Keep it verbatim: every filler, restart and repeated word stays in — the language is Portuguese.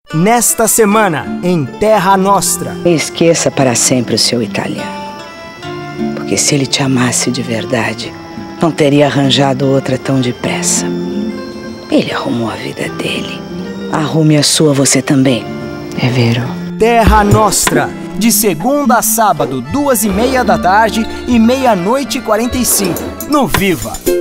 Nesta semana, em Terra Nostra. Esqueça para sempre o seu italiano. Porque se ele te amasse de verdade, não teria arranjado outra tão depressa. Ele arrumou a vida dele. Arrume a sua você também. É vero. Terra Nostra. De segunda a sábado, duas e meia da tarde e meia-noite e quarenta e cinco. No Viva!